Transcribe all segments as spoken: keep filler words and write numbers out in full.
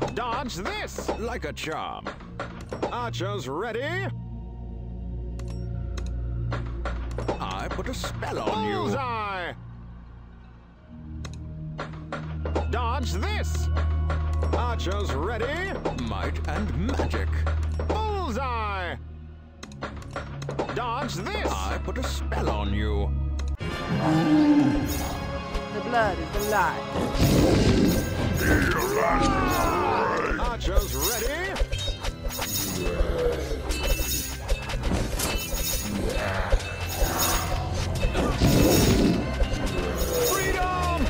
Dodge this like a charm. Archers ready? I put a spell on you. Bullseye! Dodge this! Archers ready? Might and magic. Bullseye! Dodge this! I put a spell on you. The blood is the light. Archers ready? Freedom!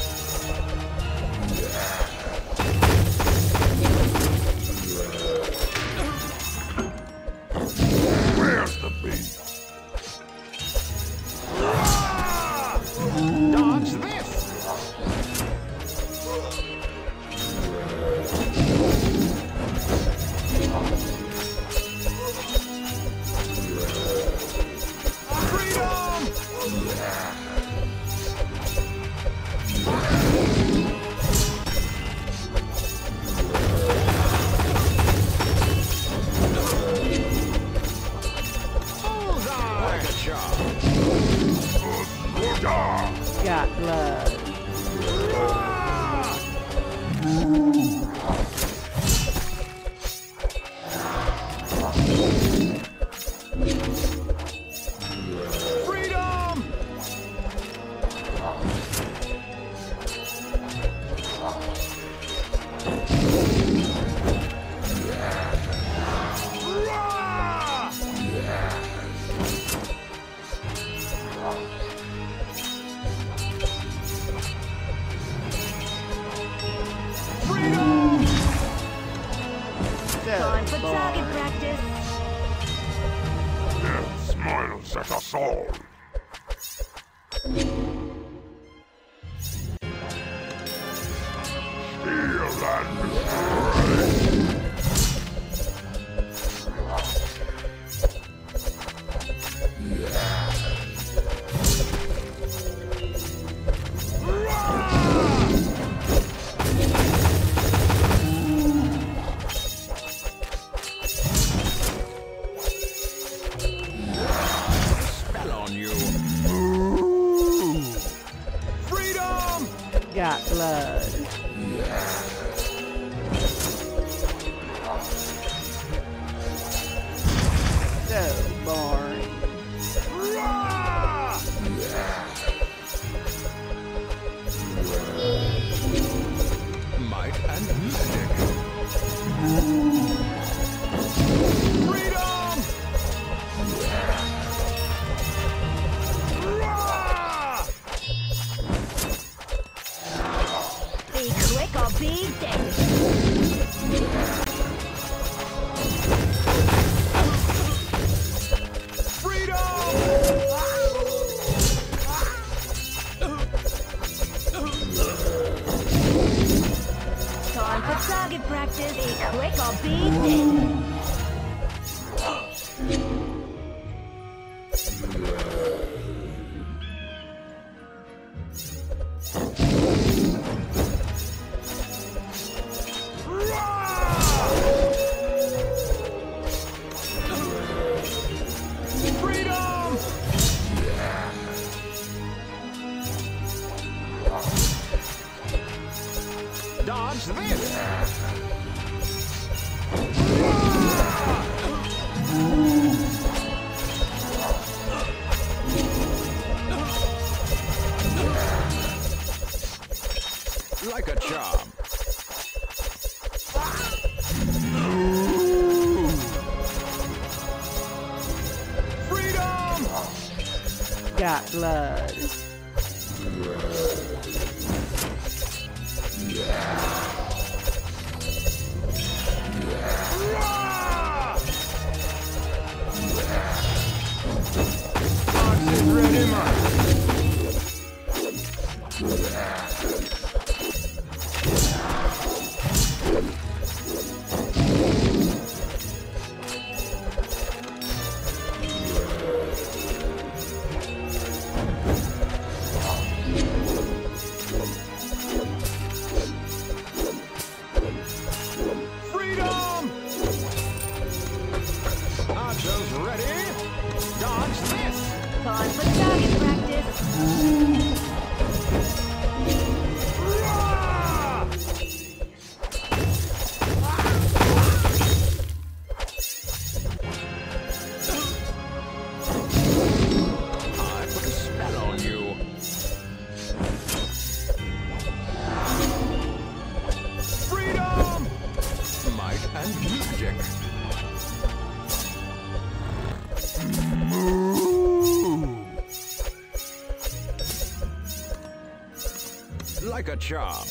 Where's the beast? Dodge this! Freedom! Bullseye! Like a charm. Got blood. Freedom! Freedom! Time for target practice. Death smiles at us all. Steal and Spell on you. Freedom! Got blood. So boring. Might and magic. Freedom! Be quick or be dead. Time for target practice. Be quick or be dead. Freedom! Dodge this! Like a charm. Freedom! Got blood. Ready, man. and magic. Like a charm.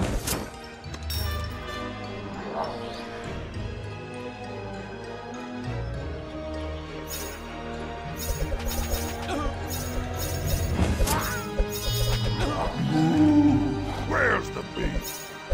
Where's the beast?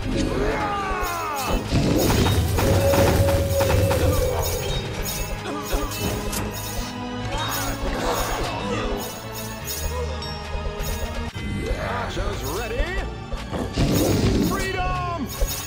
Archers ready? Freedom!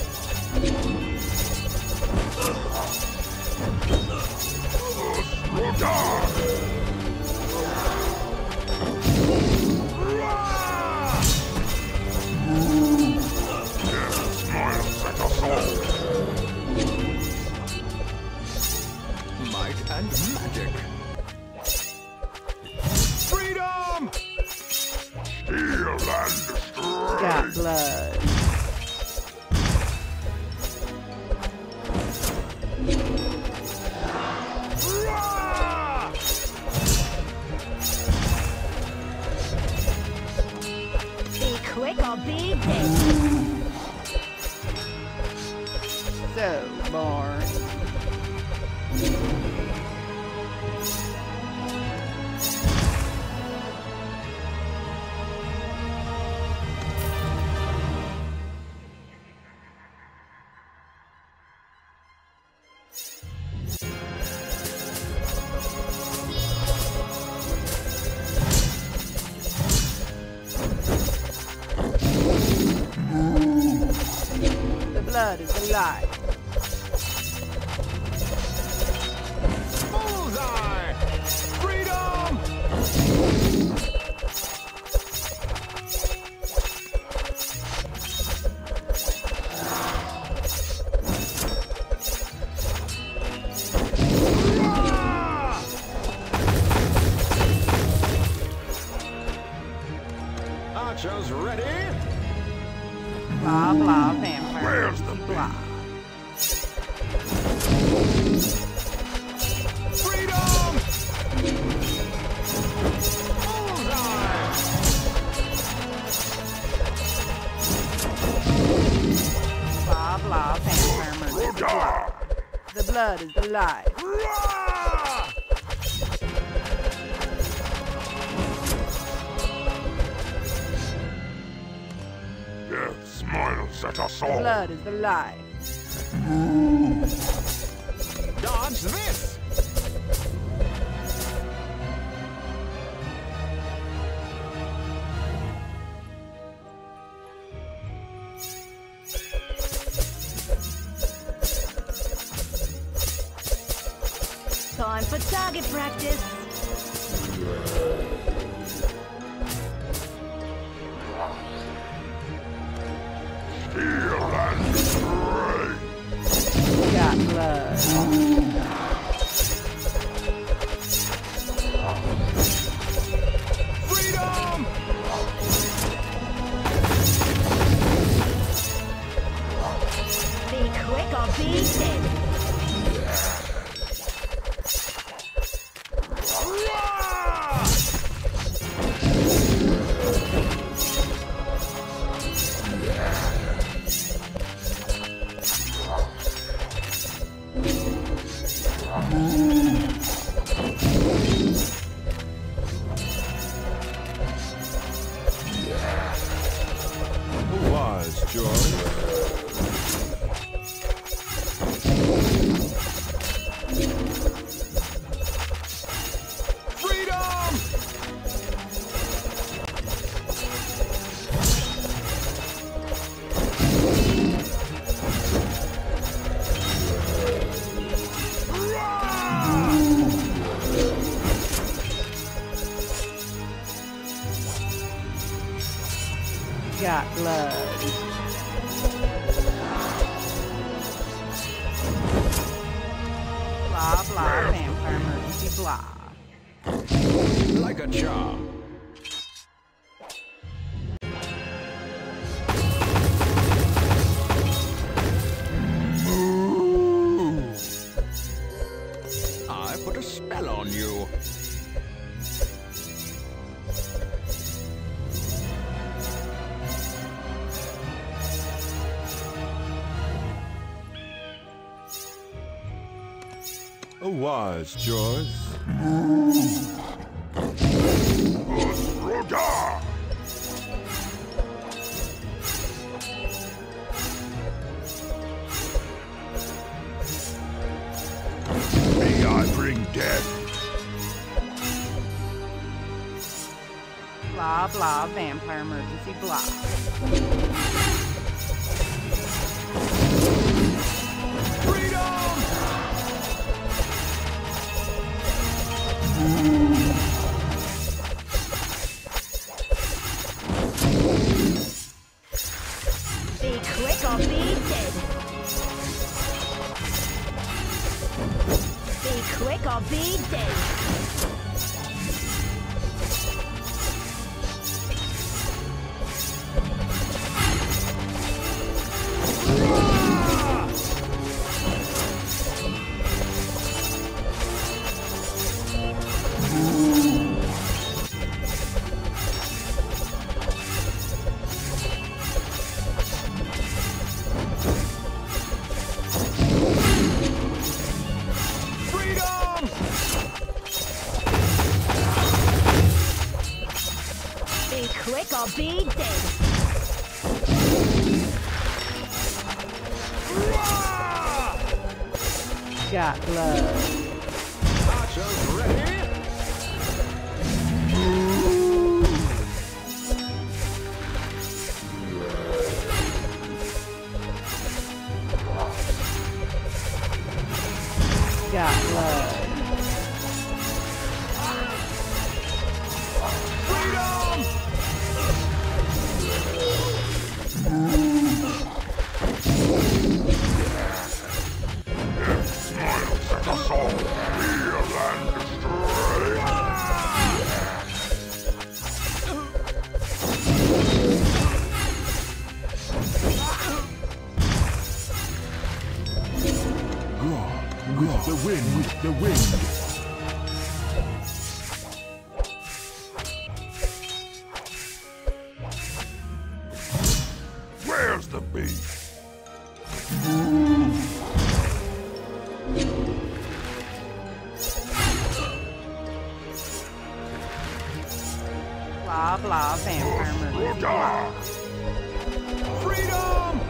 Might and magic. Freedom! Heal and destroy. Got blood. Be quick or be dead. So boring. The blood is alive. Bullseye! Freedom! Archers ready? Blah blah vampire. Where's the blah? Freedom! Bullseye! Blah blah vampire murder. Rogar! The blood is alive. Rah! Death smiles at us The all. blood is alive. Dodge this! Time for target practice. Heal and destroy. Got blood. Freedom! Be quick or be dead. Rah! Wise choice. Freedom! Got blood. Blah blah vampire emergency blah. Like a charm. A wise choice. Rogar! May I bring death? Blah, blah, vampire emergency, blah. Freedom! Be quick or be dead. Be quick or be dead. Freedom! Be quick or be dead. Got blood. Archers ready? Got blood. Freedom! Smiles at us all. Heal and destroy. With the wind, with the wind. Where's the beast? Blah, blah, vampire emergency, blah. Rogar! Freedom!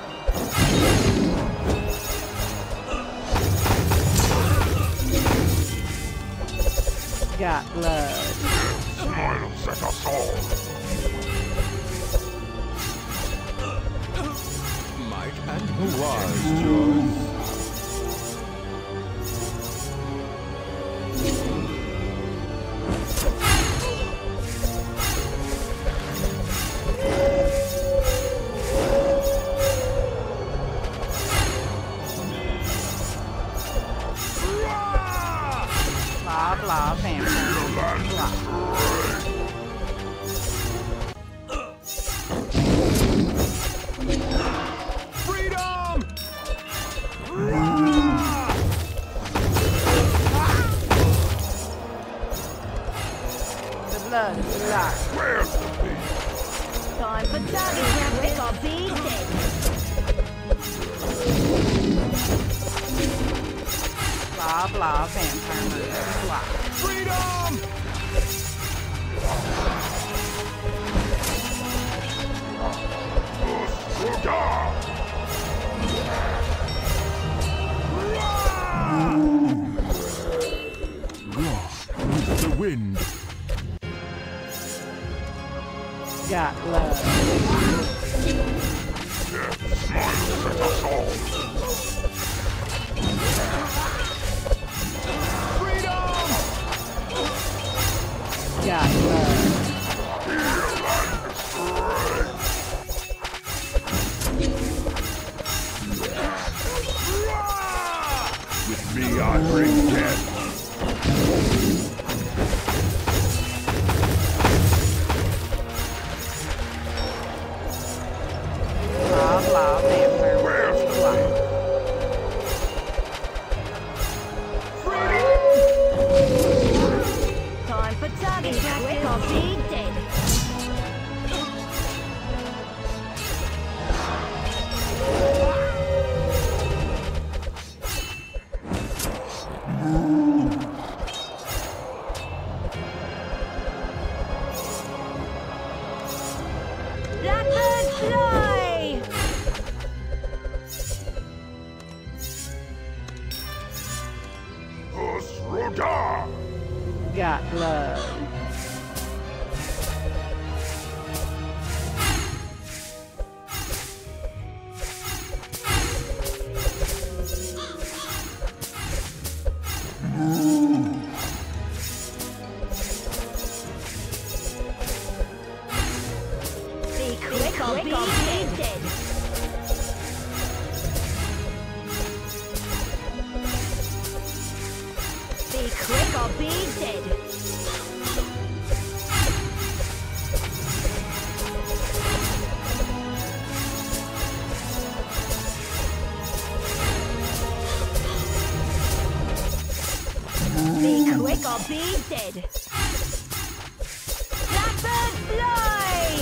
Got blood. Smiles at us all. Might and a wise choice. Blah, blah, vampire emergency, blah. Freedom! The blood is alive. Where's the beast? Time for target practice or be dead. Blah, blah, vampire emergency, blah. Freedom! Rogar! With the wind. Got blood. Death smiles at us all. Freedom! Got blood. Heal and destroy. With me I bring death. Blah, blah, vampire Where's emergency, the blah. Time for target practice or be dead. Ja! Got blood. Be quick or be dead. Be quick or be dead. Be quick or be dead. Blackbird fly!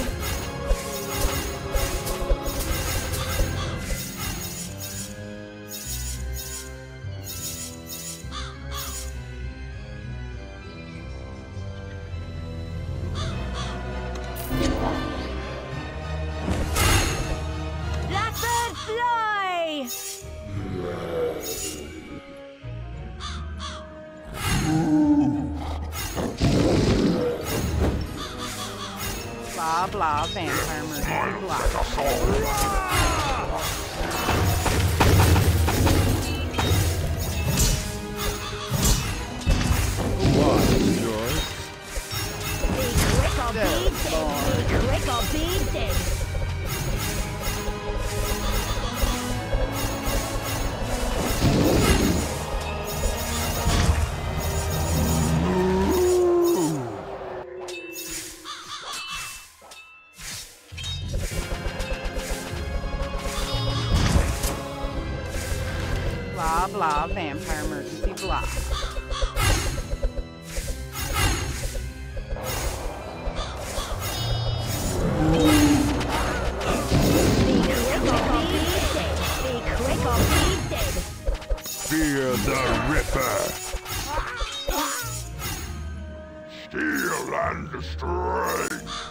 Blackbird fly! Blah, blah, vampire murder, blah. What is yours? Be quick or be Good dead. Be quick or be dead. Blah, blah, vampire emergency, blah. Be quick or be dead. Be quick or be dead. Fear the Ripper! Steal and destroy!